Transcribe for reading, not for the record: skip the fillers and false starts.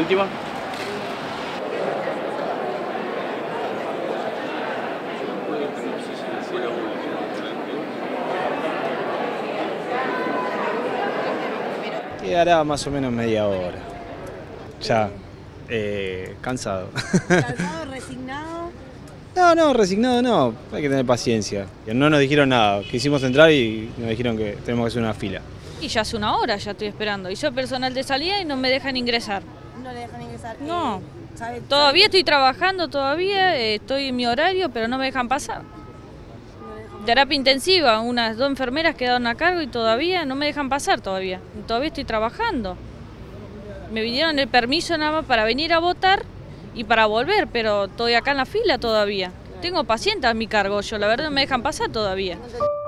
última. Quedará más o menos media hora. Ya, cansado. ¿Cansado, resignado? No, resignado no, hay que tener paciencia. No nos dijeron nada, quisimos entrar y nos dijeron que tenemos que hacer una fila. Y ya hace una hora ya estoy esperando. Y soy personal de salida y no me dejan ingresar. No le dejan ingresar. No. Todavía Estoy trabajando, estoy en mi horario, pero no me dejan pasar. Terapia intensiva, unas 2 enfermeras quedaron a cargo y todavía no me dejan pasar todavía. Todavía estoy trabajando. Me vinieron el permiso nada más para venir a votar y para volver, pero estoy acá en la fila todavía. Tengo pacientes a mi cargo, la verdad no me dejan pasar todavía.